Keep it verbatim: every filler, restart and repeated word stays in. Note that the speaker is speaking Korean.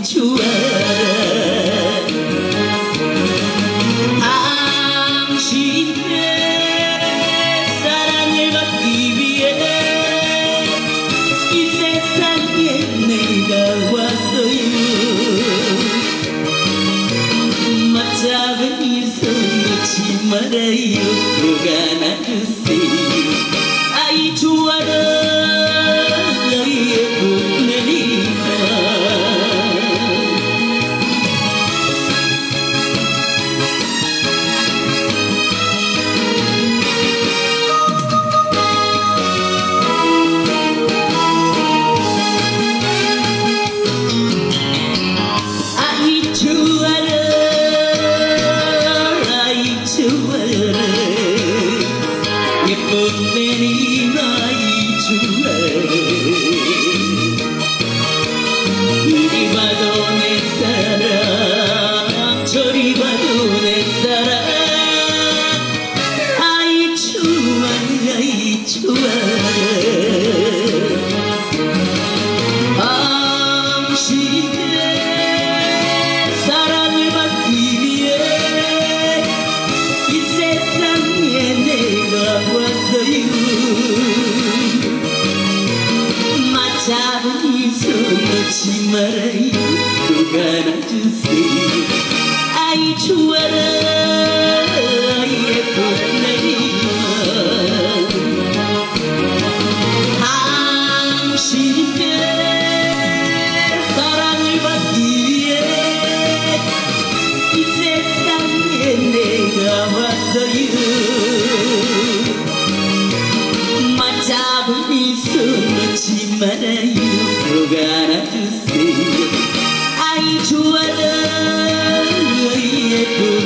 좋아라. 당신의 사랑을 받기 위해 이 세상에 내가 왔어요. 맞잡은 이 손 놓지 말아요. 꼭 안아주세요. 아이 좋아라. 너희의 봄내리가 아이 좋아라. 아이 좋아라. 예쁜 내리가 아이 좋아라. 이리 봐도 내 사랑 저리 봐도 내 사랑 아이 좋아라. 아이 좋아라. 당신의 사랑을 받기 위해 이 세상에 내가 왔어요. 맞잡은 이 손 놓지 말아요. 꼭 안아주세요. 아이 좋아라. 예쁜 내리가 당신의 사랑을 받기 위해 이 세상에 내가 왔어요. 맞잡은 이 손 놓지 말아요. 꼭 안아주세요. 아이 좋아라. 예쁜